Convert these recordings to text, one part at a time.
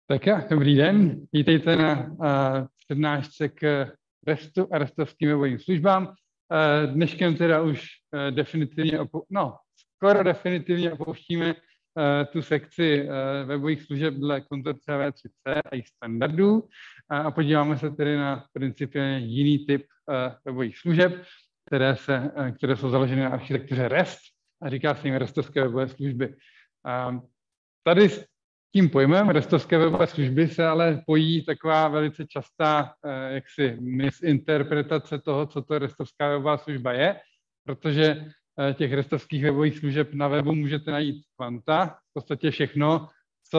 Tak jo, dobrý den, vítejte na přednášce k RESTu a restovským webovým službám. Dneškem teda už definitivně, skoro definitivně opouštíme tu sekci webových služeb dle konzorcia V3C a jejich standardů a podíváme se tedy na principiálně jiný typ webových služeb, které jsou založeny na architektuře REST a říká se jim restovské webové služby. Tady tím pojmem restovské webové služby se ale pojí taková velice častá misinterpretace toho, co to restovská webová služba je, protože těch restovských webových služeb na webu můžete najít kvanta, v podstatě všechno,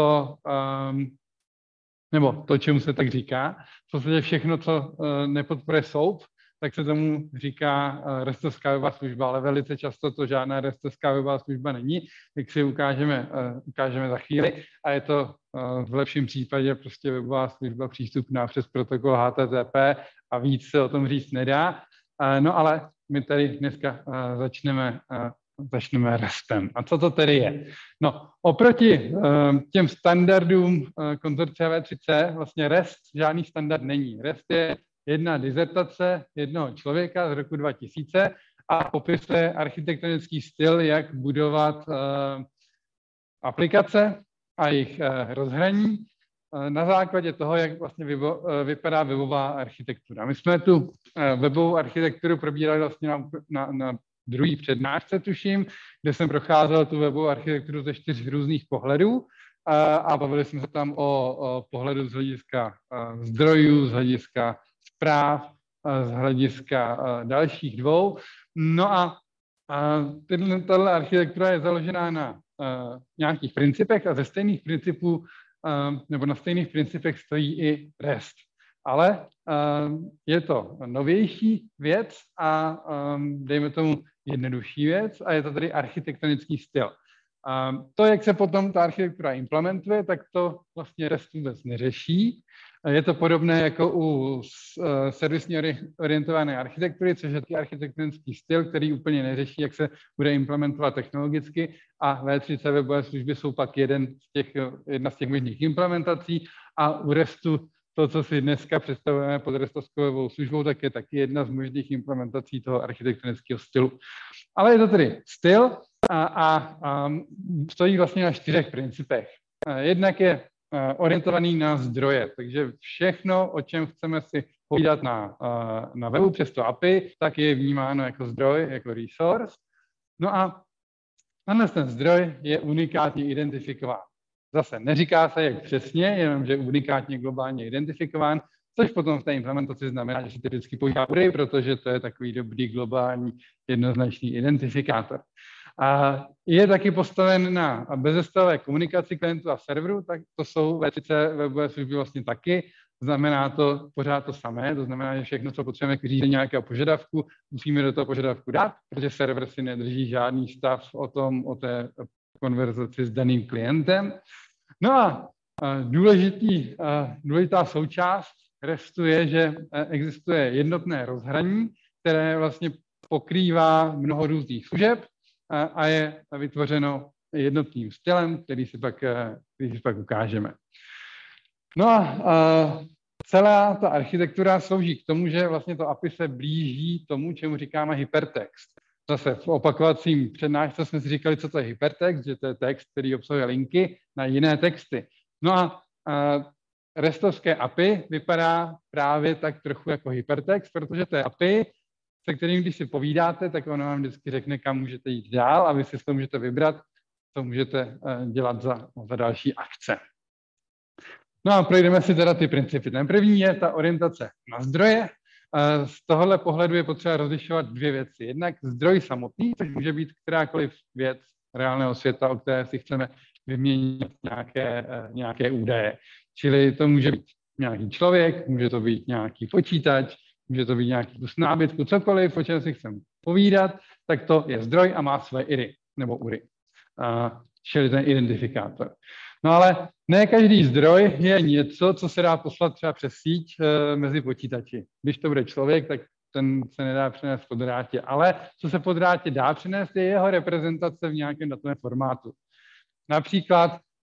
nebo to, čemu se tak říká, v podstatě všechno, co nepodporuje SOAP, tak se tomu říká restovská webová služba, ale velice často to žádná restovská webová služba není, jak si ukážeme za chvíli, a je to v lepším případě prostě webová služba přístupná přes protokol HTTP a víc se o tom říct nedá. No ale my tady dneska začneme RESTem. A co to tedy je? No, oproti těm standardům konzorcia V3C vlastně REST žádný standard není. REST je jedna dizertace jednoho člověka z roku 2000 a popisuje architektonický styl, jak budovat aplikace a jejich rozhraní na základě toho, jak vlastně vypadá webová architektura. My jsme tu webovou architekturu probírali vlastně na druhý přednášce, tuším, kde jsem procházel tu webovou architekturu ze 4 různých pohledů a bavili jsme se tam o pohledu z hlediska zdrojů, z hlediska zpráv, z hlediska dalších 2. No a tato architektura je založená na nějakých principech a ze stejných principů, nebo na stejných principech stojí i REST. Ale je to novější věc a dejme tomu jednodušší věc a je to tedy architektonický styl. To, jak se potom ta architektura implementuje, tak to vlastně REST vůbec neřeší. Je to podobné jako u servisně orientované architektury, což je architektonický styl, který úplně neřeší, jak se bude implementovat technologicky, a V3C webové služby jsou pak jedna z těch možných implementací a u RESTu to, co si dneska představujeme pod restovskou webovou službou, tak je taky jedna z možných implementací toho architektonického stylu. Ale je to tedy styl a stojí vlastně na 4 principech. Jednak je orientovaný na zdroje, takže všechno, o čem chceme si povídat na webu přes to API, tak je vnímáno jako zdroj, jako resource. No a ten zdroj je unikátně identifikován. Zase neříká se, jak přesně, jenom že je unikátně globálně identifikován, což potom v té implementaci znamená, že se typicky používá URI, protože to je takový dobrý globální jednoznačný identifikátor. A je taky postaven na bezestavové komunikaci klientů a serverů, tak to jsou V3C webové služby vlastně taky. Znamená to pořád to samé, to znamená, že všechno, co potřebujeme k vyřízení nějakého požadavku, musíme do toho požadavku dát, protože server si nedrží žádný stav o té konverzaci s daným klientem. No a důležitá součást RESTu je, že existuje jednotné rozhraní, které vlastně pokrývá mnoho různých služeb a je vytvořeno jednotným stylem, který si pak ukážeme. No a celá ta architektura slouží k tomu, že vlastně to API se blíží tomu, čemu říkáme hypertext. Zase v opakovacím přednášce jsme si říkali, co to je hypertext, že to je text, který obsahuje linky na jiné texty. No a restovské API vypadá právě tak trochu jako hypertext, protože to je API, se kterým, když si povídáte, tak ono vám vždycky řekne, kam můžete jít dál a vy si to můžete vybrat, co můžete dělat za další akce. No a projdeme si teda ty principy. Ten první je ta orientace na zdroje. Z tohohle pohledu je potřeba rozlišovat 2 věci. Jednak zdroj samotný, což může být kterákoliv věc reálného světa, o které si chceme vyměnit nějaké údaje. Čili to může být nějaký člověk, může to být nějaký počítač, může to být nějaký kus nábytku, cokoliv, o čem si chceme povídat, tak to je zdroj a má své IDy, nebo URI, čili ten identifikátor. No ale ne každý zdroj je něco, co se dá poslat třeba přes síť mezi počítači. Když to bude člověk, tak ten se nedá přenést po drátě, ale co se po drátě dá přenést, je jeho reprezentace v nějakém datovém formátu. Například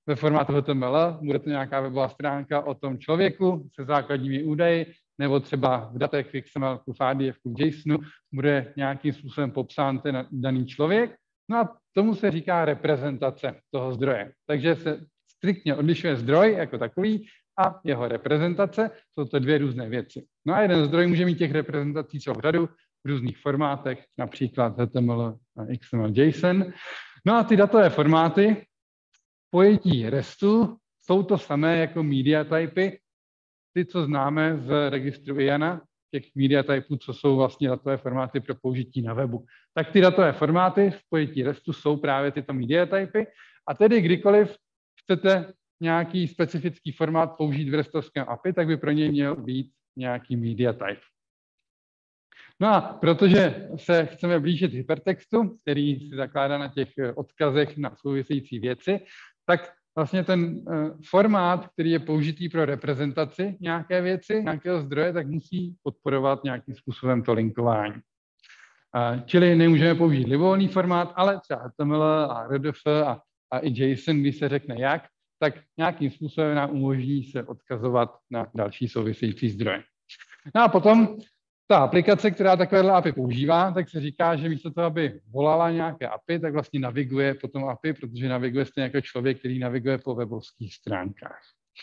ve formátu HTML, bude to nějaká webová stránka o tom člověku se základními údaji, nebo třeba v datech v XML, v ADF, v JSONu bude nějakým způsobem popsán ten daný člověk. No a tomu se říká reprezentace toho zdroje. Takže se striktně odlišuje zdroj jako takový a jeho reprezentace. Jsou to dvě různé věci. No a jeden zdroj může mít těch reprezentací celou řadu v různých formátech, například HTML, XML, JSON. No a ty datové formáty v pojetí RESTu jsou to samé jako media typy, ty, co známe z registru IANA, těch media typů, co jsou vlastně datové formáty pro použití na webu. Tak ty datové formáty v pojetí RESTu jsou právě tyto media typy a tedy kdykoliv chcete nějaký specifický formát použít v restovském API, tak by pro něj měl být nějaký media type. No a protože se chceme blížit hypertextu, který se zakládá na těch odkazech na související věci, tak vlastně ten formát, který je použitý pro reprezentaci nějaké věci, nějakého zdroje, tak musí podporovat nějakým způsobem to linkování. Čili nemůžeme použít libovolný formát, ale třeba HTML a RDF a i JSON, když se řekne jak, tak nějakým způsobem nám umožní se odkazovat na další související zdroje. No a potom ta aplikace, která takovéhle API používá, tak se říká, že místo toho, aby volala nějaké API, tak vlastně naviguje po tom API, protože naviguje stejně jako člověk, který naviguje po webovských stránkách.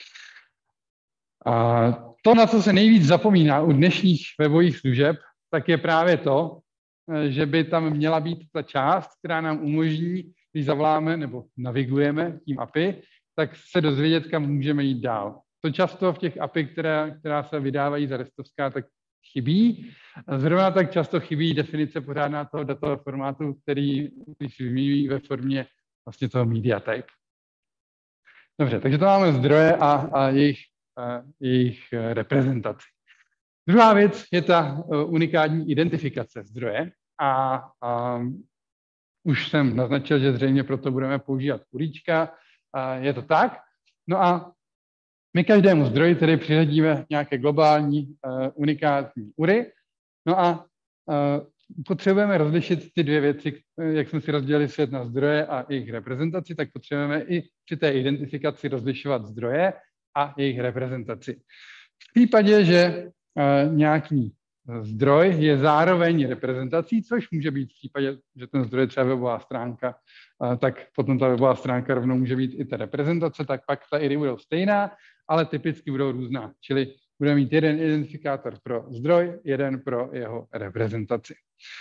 A to, na co se nejvíc zapomíná u dnešních webových služeb, tak je právě to, že by tam měla být ta část, která nám umožní, když zavoláme nebo navigujeme tím API, tak se dozvědět, kam můžeme jít dál. To často v těch API, která se vydávají za restovská, tak chybí. Zrovna tak často chybí definice pořádná toho datového formátu, který se vyvíjí ve formě vlastně toho media type. Dobře, takže to máme zdroje a jejich reprezentaci. Druhá věc je ta unikátní identifikace zdroje a už jsem naznačil, že zřejmě proto budeme používat URIčka. Je to tak. No a my každému zdroji tedy přiřadíme nějaké globální unikátní URI. No a potřebujeme rozlišit ty dvě věci, jak jsme si rozdělili svět na zdroje a jejich reprezentaci, tak potřebujeme i při té identifikaci rozlišovat zdroje a jejich reprezentaci. V případě, že nějaký zdroj je zároveň reprezentací, což může být v případě, že ten zdroj je třeba webová stránka, tak potom ta webová stránka rovnou může být i ta reprezentace, tak pak ta IDy budou stejná, ale typicky budou různá. Čili budeme mít jeden identifikátor pro zdroj, jeden pro jeho reprezentaci.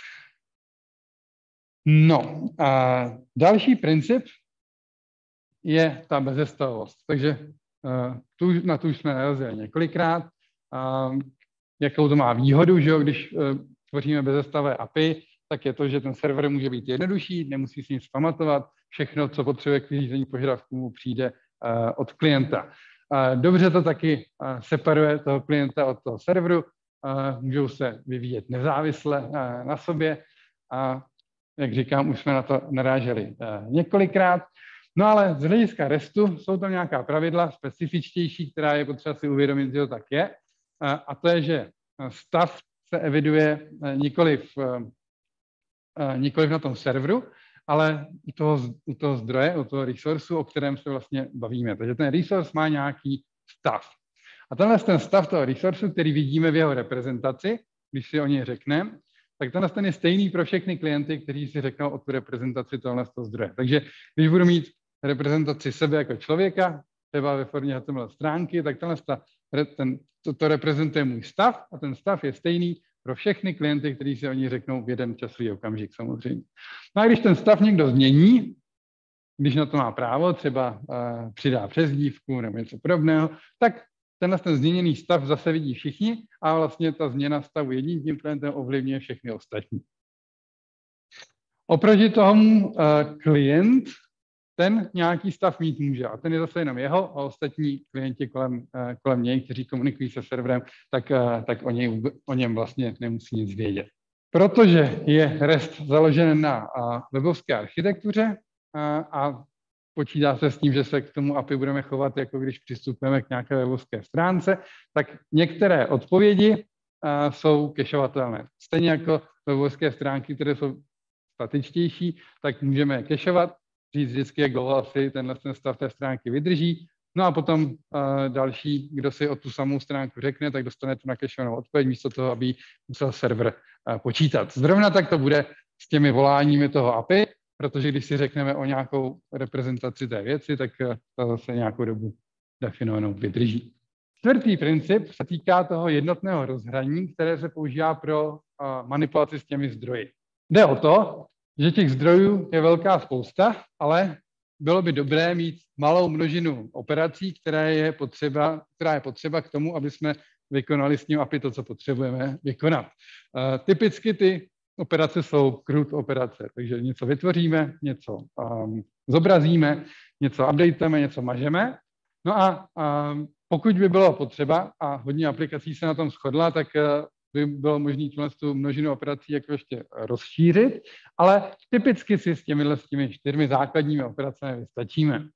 No a další princip je ta bezestavovost. Takže na tu už jsme narazili několikrát. Jakou to má výhodu, že jo, když tvoříme bezestavé API, tak je to, že ten server může být jednodušší, nemusí si nic pamatovat, všechno, co potřebuje k vyřízení požadavků, mu přijde od klienta. Dobře to taky separuje toho klienta od toho serveru, můžou se vyvíjet nezávisle na sobě a jak říkám, už jsme na to naráželi několikrát. No ale z hlediska RESTu jsou tam nějaká pravidla specifičtější, která je potřeba si uvědomit, že to tak je. A to je, že stav se eviduje nikoliv na tom serveru, ale u toho zdroje, u toho resourceu, o kterém se vlastně bavíme. Takže ten resource má nějaký stav. A tenhle ten stav toho resourceu, který vidíme v jeho reprezentaci, když si o něj řekneme, tak tenhle ten je stejný pro všechny klienty, kteří si řeknou o tu reprezentaci tohle zdroje. Takže když budu mít reprezentaci sebe jako člověka, třeba ve formě HTML stránky, tak to reprezentuje můj stav a ten stav je stejný pro všechny klienty, kteří si o ní řeknou v jeden časový okamžik samozřejmě. No a když ten stav někdo změní, když na to má právo, třeba přidá přezdívku nebo něco podobného, tak ten změněný stav zase vidí všichni a vlastně ta změna stavu jedním tím klientem ovlivňuje všechny ostatní. Oproti tomu klient ten nějaký stav mít může a ten je zase jenom jeho a ostatní klienti kolem něj, kteří komunikují se serverem, tak o něm vlastně nemusí nic vědět. Protože je REST založen na webovské architektuře a počítá se s tím, že se k tomu API budeme chovat, jako když přistupujeme k nějaké webovské stránce, tak některé odpovědi jsou cacheovatelné. Stejně jako webovské stránky, které jsou statičtější, tak můžeme je cacheovat. říct vždycky, jak dlouho asi tenhle stav té stránky vydrží. No a potom další, kdo si o tu samou stránku řekne, tak dostane tu nakešovanou odpověď, místo toho, aby musel server počítat. Zrovna tak to bude s těmi voláními toho API, protože když si řekneme o nějakou reprezentaci té věci, tak to zase nějakou dobu definovanou vydrží. Čtvrtý princip se týká toho jednotného rozhraní, které se používá pro manipulaci s těmi zdroji. Jde o to, že těch zdrojů je velká spousta, ale bylo by dobré mít malou množinu operací, která je potřeba k tomu, aby jsme vykonali s ním API to, co potřebujeme vykonat. Typicky ty operace jsou CRUD operace, takže něco vytvoříme, něco zobrazíme, něco updatujeme, něco mažeme. No a pokud by bylo potřeba, a hodně aplikací se na tom shodla, tak by bylo možné tu množinu operací jako ještě rozšířit, ale typicky si s těmi 4 základními operacemi vystačíme.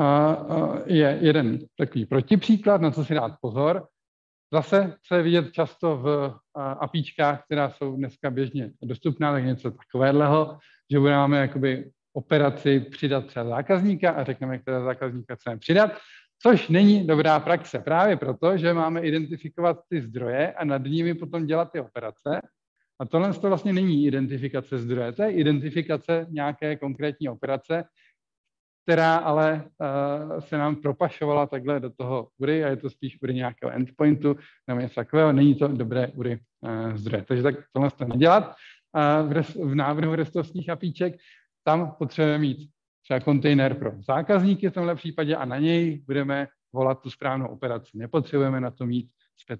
Je jeden takový protipříklad, na co si dát pozor. Zase se vidět často v APIčkách, která jsou dneska běžně dostupná, tak něco takového, že budeme jakoby operaci přidat třeba zákazníka a řekneme, které zákazníka chceme přidat, což není dobrá praxe. Právě proto, že máme identifikovat ty zdroje a nad nimi potom dělat ty operace. A tohle to vlastně není identifikace zdroje, to je identifikace nějaké konkrétní operace, která ale se nám propašovala takhle do toho URI a je to spíš URI nějakého endpointu nebo něco takového, není to dobré URI zdroje. Takže tak tohle to nedělat. V návrhu restovských APIček tam potřebujeme mít třeba kontejner pro zákazníky v tomhle případě a na něj budeme volat tu správnou operaci. Nepotřebujeme na to mít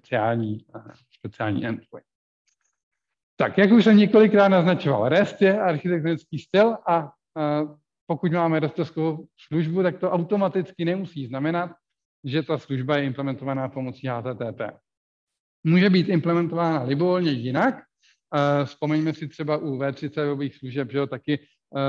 speciální endpoint. Tak, jak už jsem několikrát naznačoval, REST je architektonický styl a pokud máme restovskou službu, tak to automaticky nemusí znamenat, že ta služba je implementovaná pomocí HTTP. Může být implementována libovolně jinak. Vzpomeňme si třeba u V30 webových služeb, že jo, taky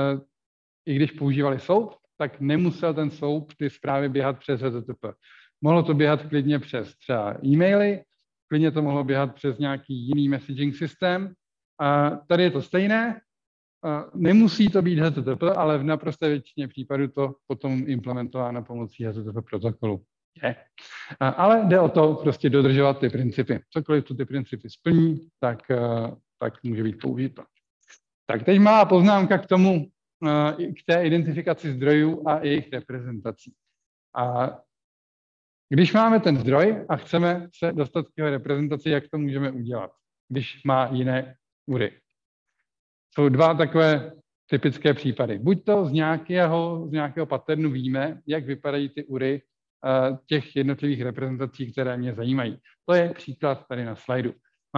i když používali SOAP, tak nemusel ten SOAP ty zprávy běhat přes HTTP. Mohlo to běhat klidně přes třeba e-maily, klidně to mohlo běhat přes nějaký jiný messaging systém. Tady je to stejné, nemusí to být HTTP, ale v naprosté většině případů to potom implementováno pomocí HTTP protokolu je. Ale jde o to prostě dodržovat ty principy. Cokoliv tu ty principy splní, tak může být použito. Tak teď má poznámka k tomu, k té identifikaci zdrojů a jejich reprezentací. A když máme ten zdroj a chceme se dostat k jeho reprezentaci, jak to můžeme udělat, když má jiné URI? Jsou 2 takové typické případy. Buď to z nějakého patternu víme, jak vypadají ty URI těch jednotlivých reprezentací, které mě zajímají. To je příklad tady na slajdu.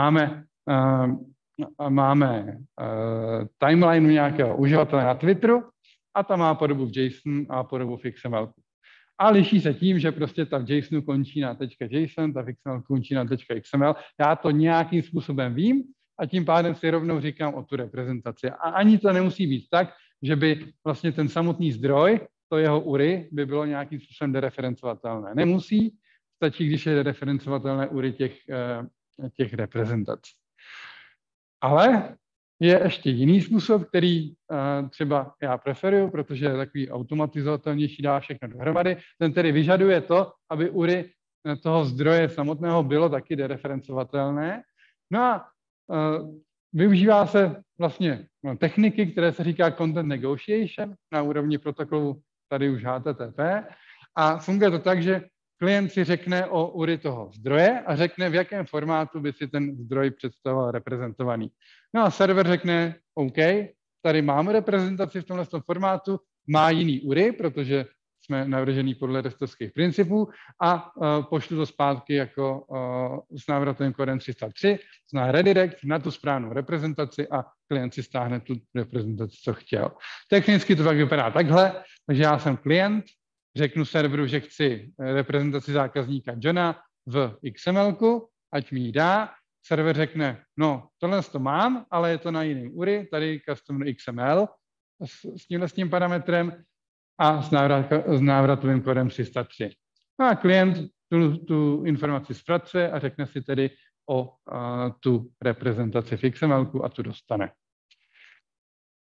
Máme timeline nějakého uživatele na Twitteru a ta má podobu v JSON a podobu v XML. A liší se tím, že prostě ta v JSONu končí na .json, ta v XML končí na .xml. Já to nějakým způsobem vím a tím pádem si rovnou říkám o tu reprezentaci. A ani to nemusí být tak, že by vlastně ten samotný zdroj, to jeho URI, by bylo nějakým způsobem dereferencovatelné. Nemusí, stačí, když je dereferencovatelné URI těch reprezentací. Ale je ještě jiný způsob, který třeba já preferuju, protože je takový automatizovatelnější, dá všechno dohromady. Ten tedy vyžaduje to, aby URI toho zdroje samotného bylo taky dereferencovatelné. No a využívá se vlastně techniky, které se říká content negotiation na úrovni protokolu tady už HTTP a funguje to tak, že klient si řekne o URI toho zdroje a řekne, v jakém formátu by si ten zdroj představoval reprezentovaný. No a server řekne, OK, tady máme reprezentaci v tomhle formátu, má jiný URI, protože jsme navržený podle restovských principů a pošlu to zpátky jako s návratovým kódem 303, zná redirect na tu správnou reprezentaci a klient si stáhne tu reprezentaci, co chtěl. Technicky to tak vypadá takhle, takže já jsem klient, řeknu serveru, že chci reprezentaci zákazníka Johna v XML-ku, ať mi ji dá. Server řekne, no, tohle to mám, ale je to na jiném URI, tady custom XML s tím parametrem a s návratovým kódem 303. No a klient tu informaci zpracuje a řekne si tedy o tu reprezentaci v XML-ku a tu dostane.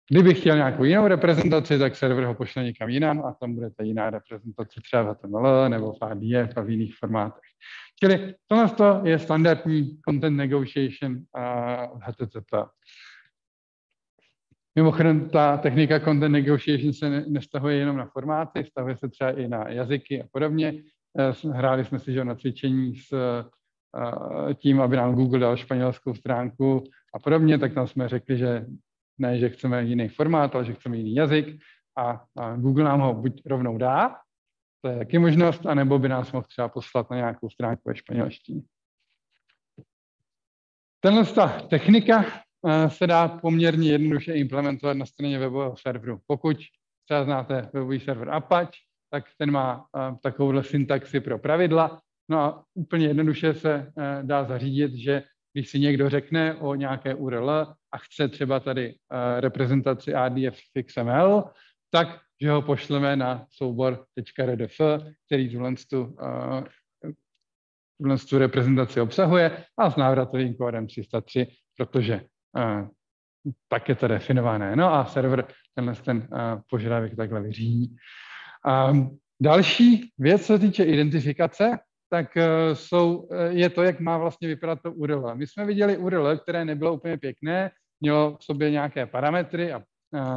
Kdybych chtěl nějakou jinou reprezentaci, tak server ho pošle někam jinam a tam bude ta jiná reprezentace třeba v HTML nebo v ADF a v jiných formátech. Čili tohle je standardní content negotiation v HTTP. Mimochodem, ta technika content negotiation se nevztahuje jenom na formáty, vztahuje se třeba i na jazyky a podobně. Hráli jsme si že na cvičení s tím, aby nám Google dal španělskou stránku a podobně, tak tam jsme řekli, že ne, že chceme jiný formát, ale že chceme jiný jazyk a Google nám ho buď rovnou dá, to je taky možnost, anebo by nás mohl třeba poslat na nějakou stránku ve španělštině. Tato technika se dá poměrně jednoduše implementovat na straně webového serveru. Pokud třeba znáte webový server Apache, tak ten má takovouhle syntaxi pro pravidla. No a úplně jednoduše se dá zařídit, že když si někdo řekne o nějaké URL a chce třeba tady reprezentaci ADF XML, tak že ho pošleme na soubor .rdf, který tu reprezentaci obsahuje a s návratovým kódem 303, protože tak je to definované. No a server ten požadavek takhle vyřídí. Další věc, co se týče identifikace, tak je to, jak má vlastně vypadat to URL. My jsme viděli URL, které nebylo úplně pěkné, mělo v sobě nějaké parametry a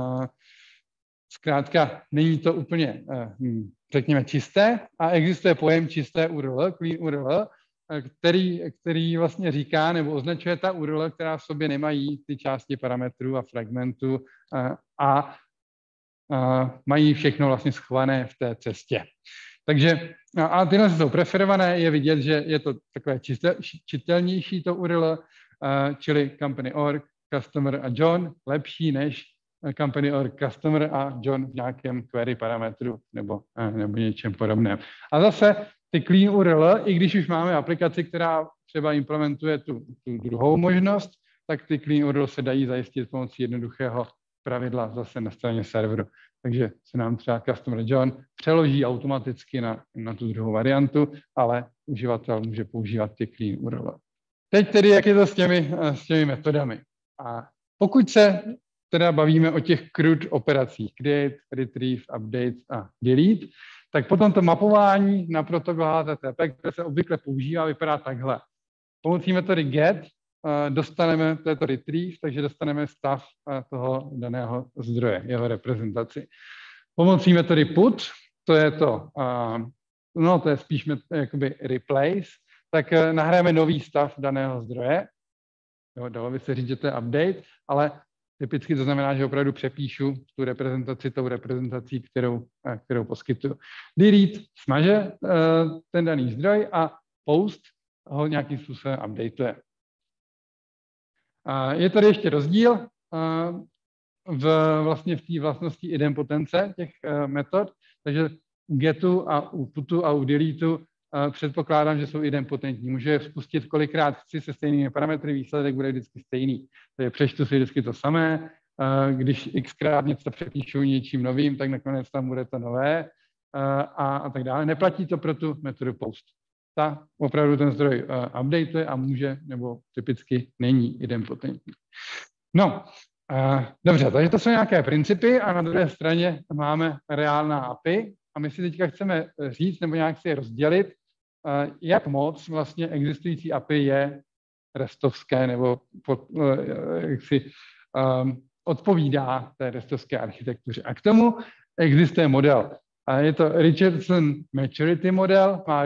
zkrátka není to úplně, řekněme, čisté a existuje pojem čisté URL, clean URL, který vlastně říká nebo označuje ta URL, která v sobě nemají ty části parametrů a fragmentů a mají všechno vlastně schované v té cestě. Takže a tyhle jsou preferované, je vidět, že je to takové čitelnější to URL, čili company.org, customer a John, lepší než company.org, customer a John v nějakém query parametru nebo něčem podobném. A zase ty clean URL, i když už máme aplikaci, která třeba implementuje tu druhou možnost, tak ty clean URL se dají zajistit pomocí jednoduchého pravidla zase na straně serveru. Takže se nám třeba Customer John přeloží automaticky na tu druhou variantu, ale uživatel může používat ty clean URL. Teď tedy, jak je to s těmi metodami. A pokud se teda bavíme o těch CRUD operacích, create, retrieve, update a delete, tak potom to mapování na protokol HTTP, které se obvykle používá, vypadá takhle. Pomocí metody get dostaneme, to je to retrieve, takže dostaneme stav toho daného zdroje, jeho reprezentaci. Pomocí metody put, to je spíš jakoby replace, tak nahráme nový stav daného zdroje. Jo, dalo by se říct, že to je update, ale typicky to znamená, že opravdu přepíšu tu reprezentaci tou reprezentací, kterou poskytuju. Delete smaže ten daný zdroj a post ho nějakým způsobem updateuje. Je tady ještě rozdíl vlastně v té vlastnosti idempotence těch metod, takže u getu a u putu a u deleteu předpokládám, že jsou idempotentní. Můžu je spustit kolikrát chci se stejnými parametry, výsledek bude vždycky stejný. Takže přečtu si vždycky to samé, když xkrát něco přepíšu něčím novým, tak nakonec tam bude to nové a tak dále. Neplatí to pro tu metodu post. Ta opravdu ten zdroj updateuje a může, nebo typicky není idempotentní. No, dobře, takže to jsou nějaké principy a na druhé straně máme reálná API a my si teďka chceme říct nebo nějak si je rozdělit, jak moc vlastně existující API je restovské nebo jak si odpovídá té restovské architektuře. A k tomu existuje model. A je to Richardson Maturity model, má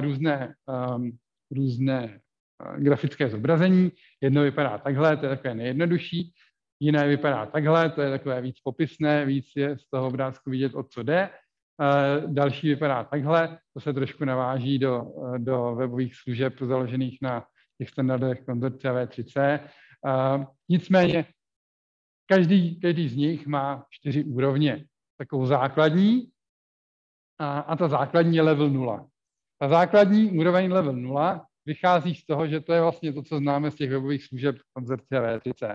různé grafické zobrazení. Jedno vypadá takhle, to je takové nejjednodušší, jiné vypadá takhle, to je takové víc popisné, víc je z toho obrázku vidět, o co jde. Další vypadá takhle, to se trošku naváží do webových služeb založených na těch standardech konzorcia V3C. Nicméně každý z nich má 4 úrovně. Takovou základní, a ta základní je level 0. Ta základní úroveň level 0 vychází z toho, že to je vlastně to, co známe z těch webových služeb konzorcia V3C.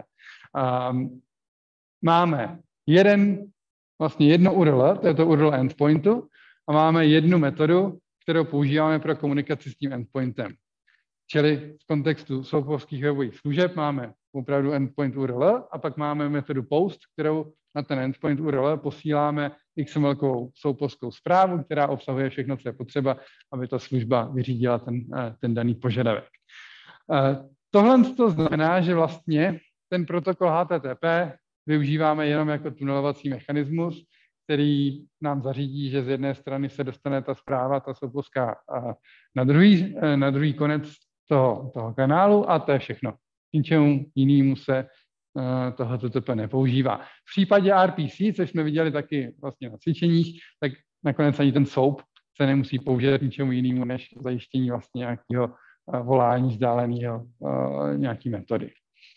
Máme jedno URL, to je to URL endpointu, a máme jednu metodu, kterou používáme pro komunikaci s tím endpointem. Čili v kontextu softwarovských webových služeb máme opravdu endpoint URL a pak máme metodu post, kterou na ten endpoint URL posíláme XML-kovou souposkou zprávu, která obsahuje všechno, co je potřeba, aby ta služba vyřídila ten daný požadavek. Tohle to znamená, že vlastně ten protokol HTTP využíváme jenom jako tunelovací mechanismus, který nám zařídí, že z jedné strany se dostane ta zpráva, ta souposka na druhý konec toho kanálu a to je všechno. Ničemu jinému se to HTTP nepoužívá. V případě RPC, což jsme viděli taky vlastně na cvičeních, tak nakonec ani ten SOAP se nemusí použít ničemu jinému, než zajištění vlastně nějakého volání vzdáleného nějaký metody.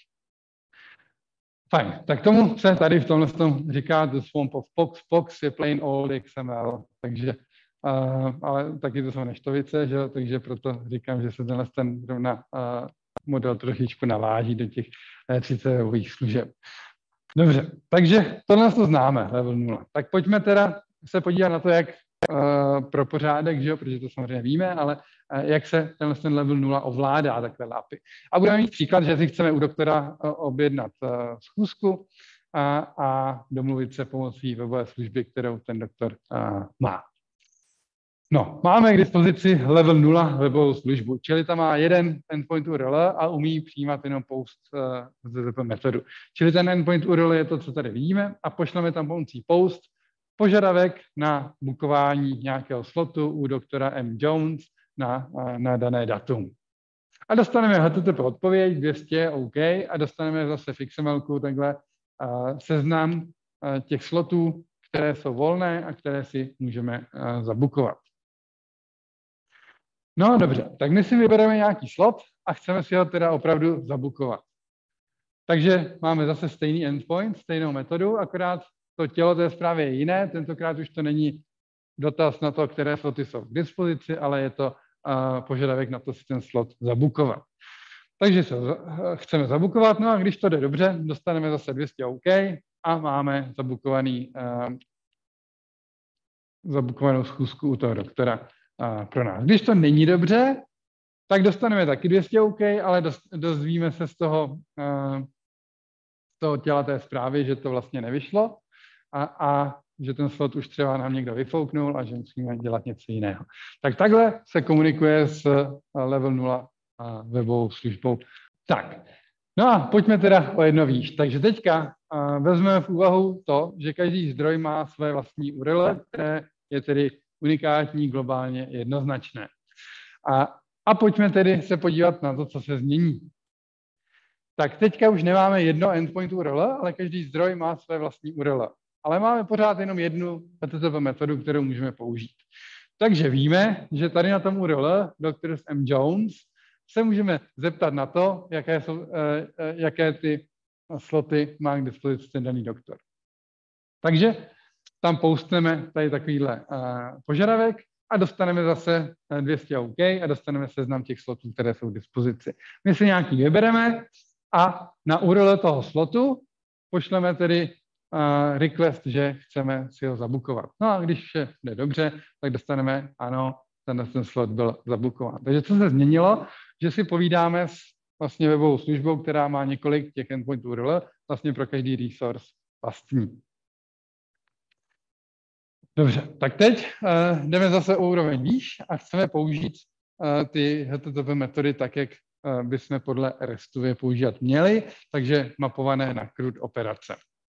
Fajn, tak tomu se tady v tomhle říká the swamp of POX je plain old XML, takže, ale taky to jsou neštovice, že? Takže proto říkám, že se ten zrovna model trošičku naváží do těch 30webových služeb. Dobře, takže tohle to známe, level 0. Tak pojďme teda se podívat na to, jak pro pořádek, že jo, protože to samozřejmě víme, ale jak se ten level 0 ovládá, takhle API. A budeme mít příklad, že si chceme u doktora objednat schůzku a domluvit se pomocí webové služby, kterou ten doktor má. No, máme k dispozici level 0 webovou službu, čili tam má jeden endpoint URL a umí přijímat jenom post z metodu. Čili ten endpoint URL je to, co tady vidíme a pošleme tam pomocí post požadavek na bukování nějakého slotu u doktora M. Jones na dané datum. A dostaneme HTTP odpověď 200 OK a dostaneme zase v XML-ku takhle seznam těch slotů, které jsou volné a které si můžeme zabukovat. No dobře, tak my si vybereme nějaký slot a chceme si ho teda opravdu zabukovat. Takže máme zase stejný endpoint, stejnou metodu, akorát to tělo té zprávy je jiné, tentokrát už to není dotaz na to, které sloty jsou k dispozici, ale je to požadavek na to si ten slot zabukovat. Takže se chceme zabukovat, no a když to jde dobře, dostaneme zase 200 OK a máme zabukovanou schůzku u toho doktora pro nás. Když to není dobře, tak dostaneme taky 200 OK, ale dozvíme se z toho těla té zprávy, že to vlastně nevyšlo a že ten slot už třeba nám někdo vyfouknul a že musíme dělat něco jiného. Tak takhle se komunikuje s level 0 webovou službou. Tak, no a pojďme teda o jedno výš. Takže teďka vezmeme v úvahu to, že každý zdroj má své vlastní URL, které je tedy unikátní, globálně jednoznačné. A pojďme tedy se podívat na to, co se změní. Tak teďka už nemáme jedno endpoint URL, ale každý zdroj má své vlastní URL. Ale máme pořád jenom jednu HTTP metodu, kterou můžeme použít. Takže víme, že tady na tom URL Dr. M. Jones se můžeme zeptat na to, jaké ty sloty má k dispozici ten daný doktor. Takže tam postneme tady takovýhle požadavek a dostaneme zase 200 OK a dostaneme seznam těch slotů, které jsou k dispozici. My si nějaký vybereme a na URL toho slotu pošleme tedy request, že chceme si ho zabukovat. No a když vše jde dobře, tak dostaneme, ano, ten slot byl zabukován. Takže co se změnilo, že si povídáme s vlastně webovou službou, která má několik těch endpoint URL, vlastně pro každý resource vlastní. Dobře, tak teď jdeme zase o úroveň výš a chceme použít ty HTTP metody tak, jak bychom podle RESTu je používat měli, takže mapované na CRUD operace.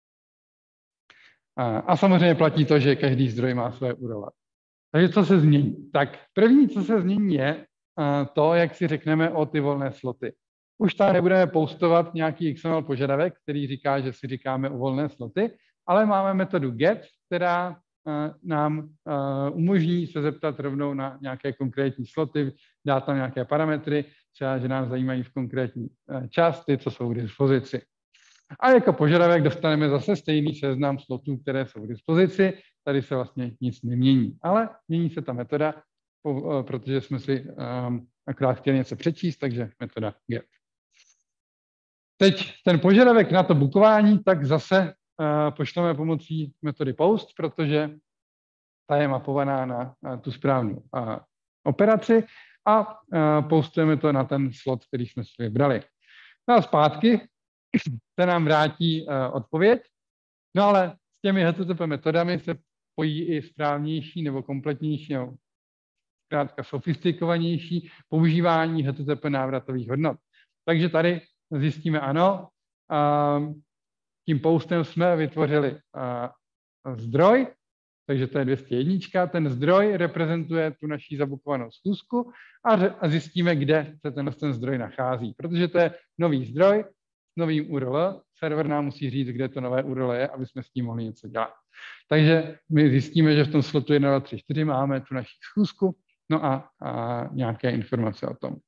A samozřejmě platí to, že každý zdroj má své URL. Takže co se změní? Tak první, co se změní, je to, jak si řekneme o ty volné sloty. Už tam nebudeme postovat nějaký XML požadavek, který říká, že si říkáme o volné sloty, ale máme metodu get, která nám umožní se zeptat rovnou na nějaké konkrétní sloty, dát tam nějaké parametry, třeba, že nás zajímají v konkrétní části, co jsou k dispozici. A jako požadavek dostaneme zase stejný seznam slotů, které jsou k dispozici. Tady se vlastně nic nemění, ale mění se ta metoda, protože jsme si akorát chtěli něco přečíst, takže metoda get. Teď ten požadavek na to bukování, tak zase pošleme pomocí metody post, protože ta je mapovaná na tu správnou operaci a postujeme to na ten slot, který jsme si vybrali. No a zpátky se nám vrátí odpověď, No ale s těmi HTTP metodami se pojí i správnější nebo kompletnější, nebo zkrátka sofistikovanější používání HTTP návratových hodnot. Takže tady zjistíme ano, tím postem jsme vytvořili zdroj, takže to je 201. Ten zdroj reprezentuje tu naší zabukovanou schůzku a zjistíme, kde se ten zdroj nachází. Protože to je nový zdroj s novým URL. Server nám musí říct, kde to nové URL je, aby jsme s tím mohli něco dělat. Takže my zjistíme, že v tom slotu 1, 2, 3, 4 máme tu naši schůzku, no a nějaké informace o tom.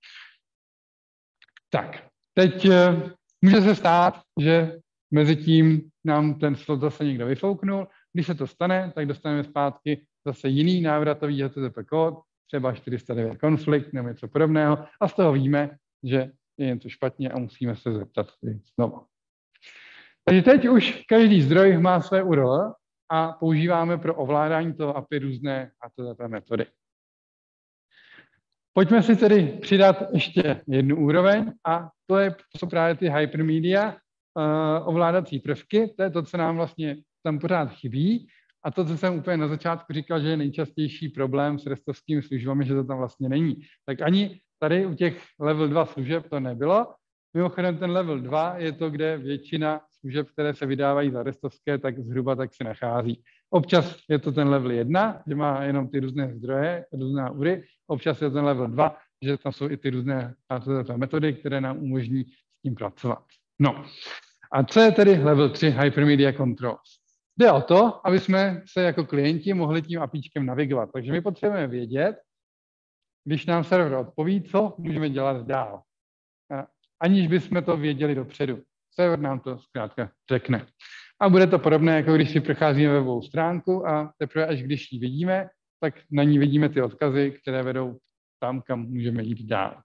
Tak, teď může se stát, že mezi tím nám ten slot zase někdo vyfouknul. Když se to stane, tak dostaneme zpátky zase jiný návratový HTTP kód, třeba 409 konflikt nebo něco podobného, a z toho víme, že je něco špatně a musíme se zeptat znovu. Takže teď už každý zdroj má své URL a používáme pro ovládání toho API různé HTTP metody. Pojďme si tedy přidat ještě jednu úroveň a to jsou právě ty hypermedia ovládací prvky. To je to, co nám vlastně tam pořád chybí. A to, co jsem úplně na začátku říkal, že je nejčastější problém s restovskými službami, že to tam vlastně není. Tak ani tady u těch level 2 služeb to nebylo. Mimochodem ten level 2 je to, kde většina služeb, které se vydávají za restovské, tak zhruba tak se nachází. Občas je to ten level 1, že má jenom ty různé zdroje, různá URI. Občas je to ten level 2, že tam jsou i ty různé metody, které nám umožní s tím pracovat. No. A co je tedy level 3 Hypermedia Controls? Jde o to, aby jsme se jako klienti mohli tím APIčkem navigovat. Takže my potřebujeme vědět, když nám server odpoví, co můžeme dělat dál. Aniž bychom to věděli dopředu. Server nám to zkrátka řekne. A bude to podobné, jako když si procházíme webovou stránku a teprve až když ji vidíme, tak na ní vidíme ty odkazy, které vedou tam, kam můžeme jít dál.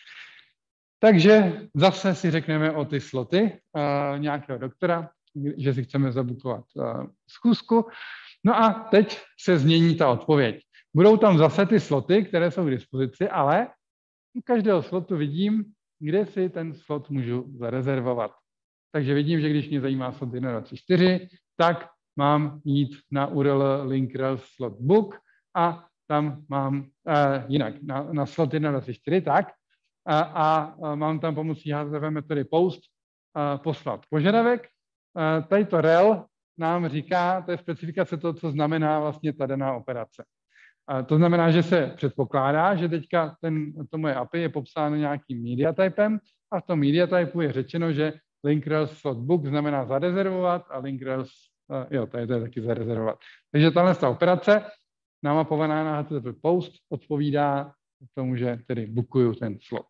Takže zase si řekneme o ty sloty nějakého doktora, že si chceme zabukovat schůzku. No a teď se změní ta odpověď. Budou tam zase ty sloty, které jsou k dispozici, ale u každého slotu vidím, kde si ten slot můžu zarezervovat. Takže vidím, že když mě zajímá slot 1, 2, 3, 4, tak mám jít na URL link.rel slot book a tam mám jinak na slot 1, 2, 3, 4, tak a mám tam pomocí HTTP metody post poslat požadavek. Tady to rel nám říká, to je specifikace toho, co znamená vlastně ta daná operace. To znamená, že se předpokládá, že teďka to moje API je popsáno nějakým media typem a v tom media typu je řečeno, že link.rel slot book znamená zarezervovat a link.rel, to je taky zarezervovat. Takže tahle operace namapovaná na HTTP post odpovídá tomu, že tedy bookuju ten slot.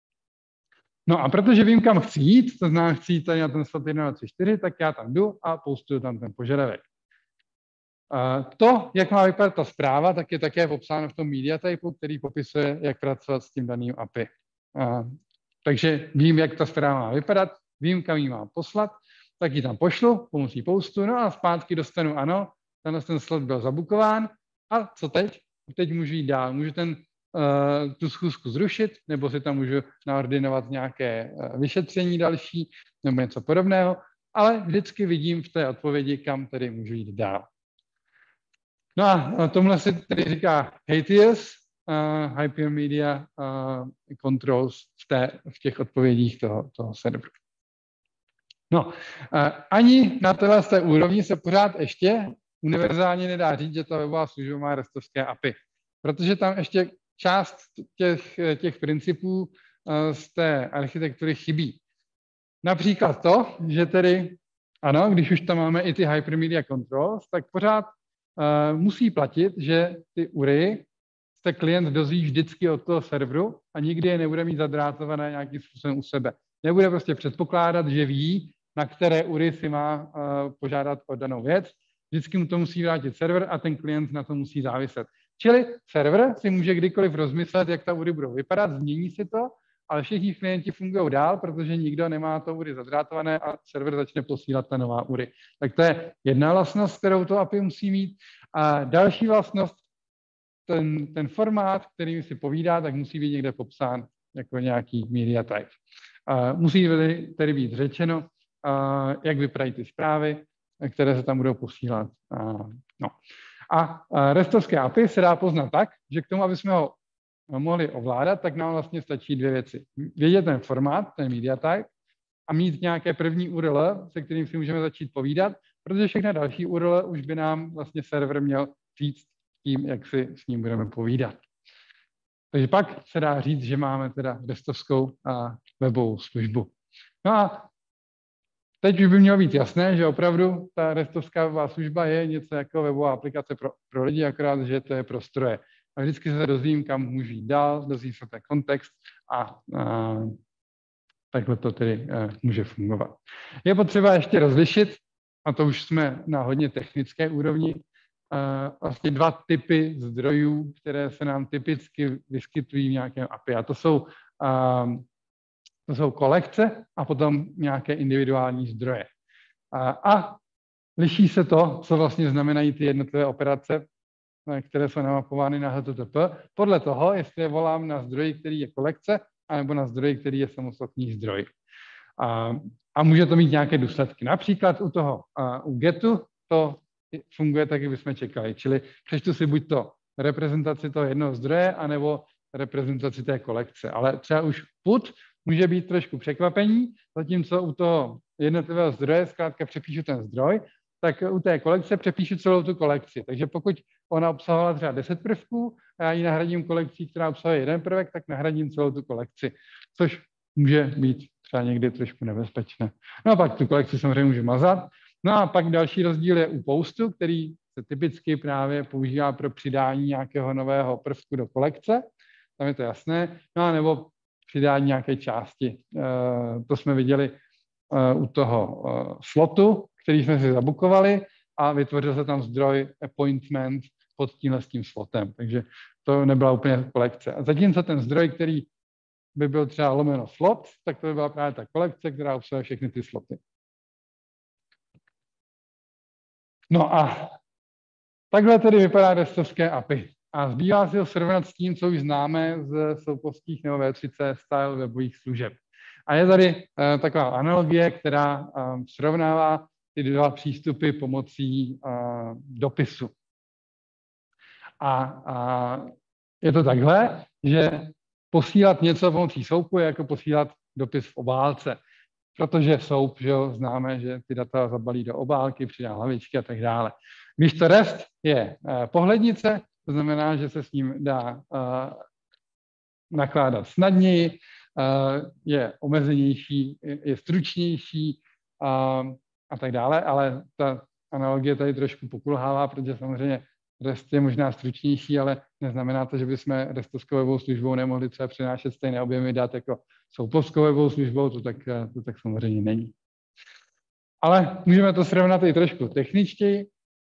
No a protože vím, kam chci jít, to znamená, chci jít tady na ten slot 1, 2, 3, 4, tak já tam jdu a postuju tam ten požadavek. To, jak má vypadat ta zpráva, tak je také popsáno v tom media typu, který popisuje, jak pracovat s tím daným API. Takže vím, jak ta zpráva má vypadat, vím, kam ji mám poslat, tak ji tam pošlu pomocí postu, no a zpátky dostanu ano, ten slot byl zabukován a co teď? Teď můžu jít dál, můžu tu schůzku zrušit, nebo si tam můžu naordinovat nějaké vyšetření další, nebo něco podobného, ale vždycky vidím v té odpovědi, kam tedy můžu jít dál. No a tomuhle se tedy říká HTS, Hypermedia Controls v těch odpovědích toho serveru. No, ani na téhle úrovni se pořád ještě univerzálně nedá říct, že ta webová služba má restovské API, protože tam ještě část těch principů z té architektury chybí. Například to, že tedy, ano, když už tam máme i ty Hypermedia Controls, tak pořád musí platit, že ty URI se klient dozví vždycky od toho serveru a nikdy je nebude mít zadrátované nějakým způsobem u sebe. Nebude prostě předpokládat, že ví, na které URI si má požádat o danou věc. Vždycky mu to musí vrátit server a ten klient na to musí záviset. Čili server si může kdykoliv rozmyslet, jak ta URI budou vypadat, změní si to, ale všichni klienti fungují dál, protože nikdo nemá to URI zadrátované a server začne posílat ta nová URI. Tak to je jedna vlastnost, kterou to API musí mít. A další vlastnost, ten formát, který si povídá, tak musí být někde popsán jako nějaký media type. Musí tedy být řečeno, jak vypadají ty zprávy, které se tam budou posílat. No. A restovské API se dá poznat tak, že k tomu, aby jsme ho mohli ovládat, tak nám vlastně stačí dvě věci. Vědět ten formát, ten media type, a mít nějaké první URL, se kterým si můžeme začít povídat, protože všechny další URL už by nám vlastně server měl říct tím, jak si s ním budeme povídat. Takže pak se dá říct, že máme teda restovskou webovou službu. No a teď už by mělo být jasné, že opravdu ta restovská webová služba je něco jako webová aplikace pro lidi, akorát, že to je pro stroje. A vždycky se dozvím, kam můžu jít dál, dozvím se ten kontext a takhle to tedy může fungovat. Je potřeba ještě rozlišit, a to už jsme na hodně technické úrovni, vlastně dva typy zdrojů, které se nám typicky vyskytují v nějakém API. A to jsou kolekce a potom nějaké individuální zdroje. A liší se to, co vlastně znamenají ty jednotlivé operace, které jsou namapovány na HTTP, podle toho, jestli je volám na zdroji, který je kolekce, anebo na zdroji, který je samostatný zdroj. A může to mít nějaké důsledky. Například u GETu to funguje tak, jak bychom čekali. Čili přečtu si buď to reprezentaci toho jednoho zdroje, anebo reprezentaci té kolekce. Ale třeba už put může být trošku překvapení, zatímco u toho jednotlivého zdroje zkrátka přepíšu ten zdroj, tak u té kolekce přepíšu celou tu kolekci. Takže pokud ona obsahovala třeba 10 prvků a já ji nahradím kolekcí, která obsahuje jeden prvek, tak nahradím celou tu kolekci, což může být třeba někdy trošku nebezpečné. No a pak tu kolekci samozřejmě můžu mazat. No a pak další rozdíl je u postu, který se typicky právě používá pro přidání nějakého nového prvku do kolekce. Tam je to jasné. No a nebo přidání nějaké části. To jsme viděli u toho slotu, který jsme si zabukovali a vytvořil se tam zdroj appointment pod tímhle s tím slotem. Takže to nebyla úplně kolekce. A zatímco ten zdroj, který by byl třeba lomeno slot, tak to by byla právě ta kolekce, která obsahuje všechny ty sloty. No a takhle tedy vypadá restovské API. A zbývá si ho srovnat s tím, co už známe z soupostkých nebo V3C style webových služeb. A je tady taková analogie, která srovnává ty dva přístupy pomocí dopisu. A je to takhle, že posílat něco pomocí SOAPu je jako posílat dopis v obálce. Protože SOAP, že jo, známe, že ty data zabalí do obálky, přidá hlavičky a tak dále. Když to REST je pohlednice, to znamená, že se s ním dá nakládat snadněji, je omezenější, je stručnější a tak dále, ale ta analogie tady trošku pokulhává, protože samozřejmě REST je možná stručnější, ale neznamená to, že bychom restovskou webovou službou nemohli třeba přenášet stejné objemy dat jako souposkou webovou službou, to tak samozřejmě není. Ale můžeme to srovnat i trošku techničtěji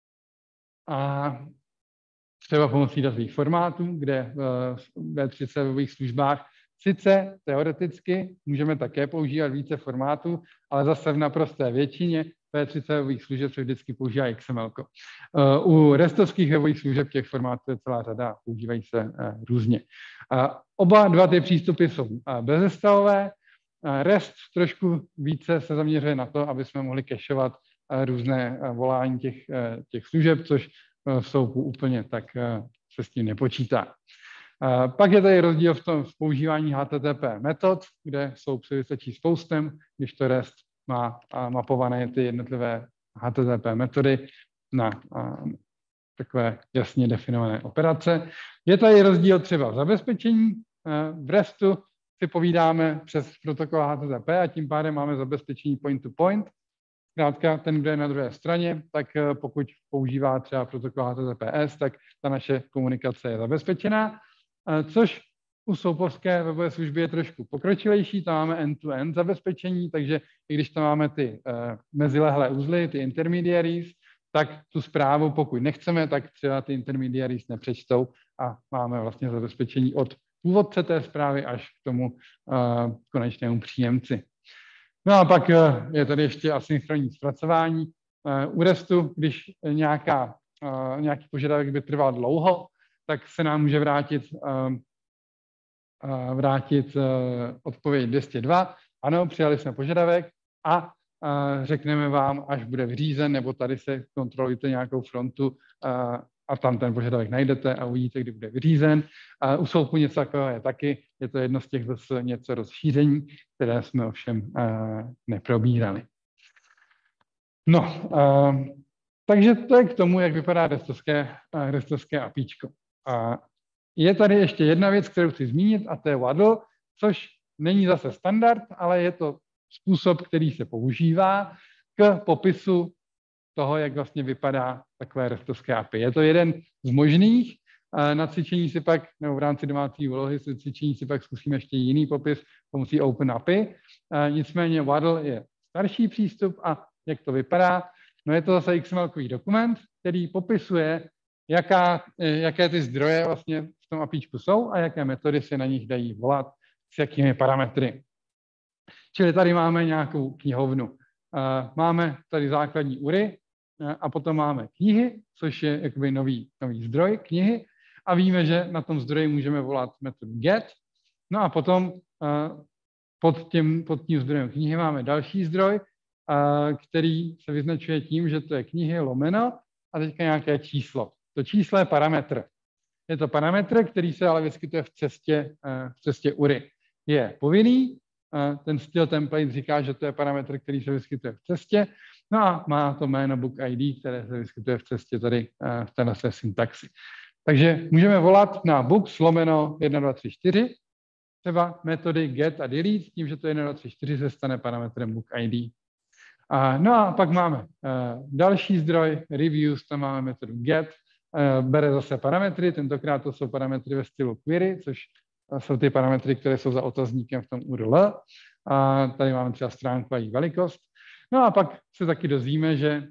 a třeba pomocí datových formátů, kde v V3C webových službách sice teoreticky můžeme také používat více formátů, ale zase v naprosté většině V3C webových služeb se vždycky používá XML. U restovských webových služeb těch formátů je celá řada, používají se různě. Oba dva ty přístupy jsou bezestavové. REST trošku více se zaměřuje na to, aby jsme mohli cacheovat různé volání těch služeb, což v SOAPu úplně tak se s tím nepočítá. Pak je tady rozdíl v používání HTTP metod, kde SOAP se vystačí s postem, když to REST má mapované ty jednotlivé HTTP metody na takové jasně definované operace. Je tady rozdíl třeba v zabezpečení. V RESTu si povídáme přes protokol HTTP a tím pádem máme zabezpečení point-to-point. Zkrátka, ten, kdo je na druhé straně, tak pokud používá třeba protokol HTTPS, tak ta naše komunikace je zabezpečená, což u souposské webové služby je trošku pokročilejší, tam máme end-to-end zabezpečení, takže i když tam máme ty mezilehlé uzly, ty intermediaries, tak tu zprávu, pokud nechceme, tak třeba ty intermediaries nepřečtou a máme vlastně zabezpečení od původce té zprávy až k tomu konečnému příjemci. No a pak je tady ještě asynchronní zpracování. U RESTu, když nějaký požadavek by trval dlouho, tak se nám může vrátit odpověď 202. Ano, přijali jsme požadavek a řekneme vám, až bude vyřízen, nebo tady se kontrolujte nějakou frontu a tam ten požadavek najdete a uvidíte, kdy bude vyřízen. U SOAPu něco takového je taky, je to jedno z těch zase něco rozšíření, které jsme ovšem neprobírali. No, takže to je k tomu, jak vypadá restovské APIčko. Je tady ještě jedna věc, kterou chci zmínit, a to je WADL, což není zase standard, ale je to způsob, který se používá k popisu toho, jak vlastně vypadá takové restovské API. Je to jeden z možných. Na cvičení si pak, nebo v rámci domácí úlohy, cvičení si pak zkusíme ještě jiný popis pomocí OpenAPI. Nicméně WADL je starší přístup a jak to vypadá? No je to zase XML-kový dokument, který popisuje, jaké ty zdroje vlastně v tom APIčku jsou a jaké metody se na nich dají volat, s jakými parametry. Čili tady máme nějakou knihovnu. Máme tady základní URI a potom máme knihy, což je jakoby nový zdroj knihy a víme, že na tom zdroji můžeme volat metodu get. No a potom pod tím zdrojem knihy máme další zdroj, který se vyznačuje tím, že to je knihy lomeno a teďka nějaké číslo. To číslo je parametr. Je to parametr, který se ale vyskytuje v cestě URI. Je povinný, ten styl template říká, že to je parametr, který se vyskytuje v cestě, no a má to jméno book ID, které se vyskytuje v cestě tady v téhle syntaxi. Takže můžeme volat na books lomeno 1, 2, 3, 4, třeba metody get a delete, tím, že to 1, 2, 3, 4 se stane parametrem book ID. No a pak máme další zdroj, reviews, tam máme metodu get, bere zase parametry, tentokrát to jsou parametry ve stylu query, což jsou ty parametry, které jsou za otazníkem v tom URL. Tady máme třeba stránku a její velikost. No a pak se taky dozvíme, že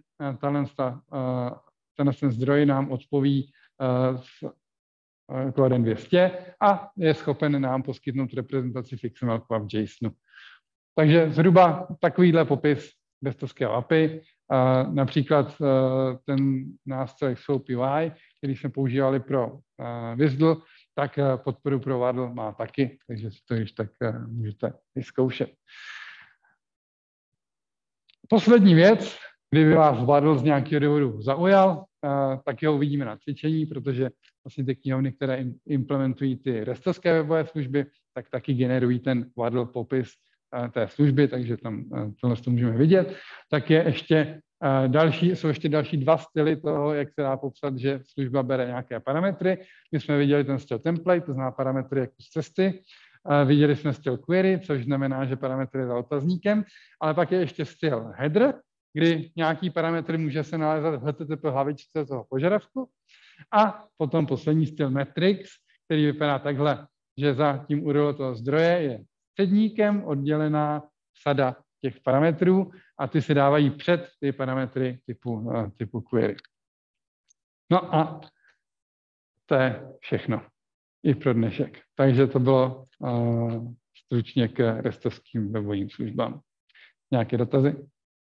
ten zdroj nám odpoví s kódem 200 a je schopen nám poskytnout reprezentaci v XML a v JSONu. Takže zhruba takovýhle popis restovského API. Například ten nástroj SOAP UI, který jsme používali pro WSDL, tak podporu pro WADL má taky, takže si to již tak můžete vyzkoušet. Poslední věc, kdyby vás WADL z nějakého důvodu zaujal, tak ho uvidíme na cvičení, protože vlastně ty knihovny, které implementují ty restovské webové služby, tak taky generují ten WADL popis té služby, takže tam tohle to můžeme vidět. Tak je ještě jsou ještě další dva styly toho, jak se dá popsat, že služba bere nějaké parametry. My jsme viděli ten styl template, to znamená parametry jako z cesty. Viděli jsme styl query, což znamená, že parametry je za otazníkem, ale pak je ještě styl header, kdy nějaký parametr může se nalézat v HTTP hlavičce toho požadavku. A potom poslední styl metrics, který vypadá takhle, že za tím URL toho zdroje je středníkem oddělená sada těch parametrů a ty se dávají před ty parametry typu query. No a to je všechno i pro dnešek. Takže to bylo stručně k restovským webovým službám. Nějaké dotazy?